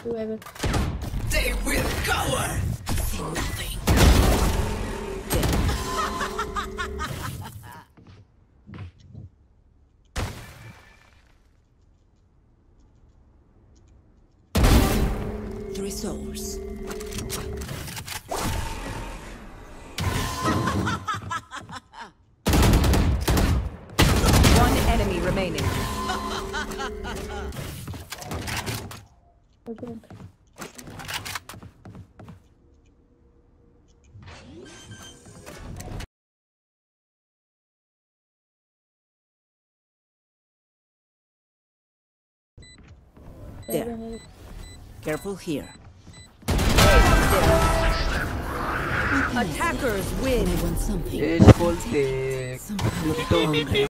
Whoever. They will cower. See nothing. Three souls. One enemy remaining. Okay. There. Careful here. Attackers win. Voltec. Luto.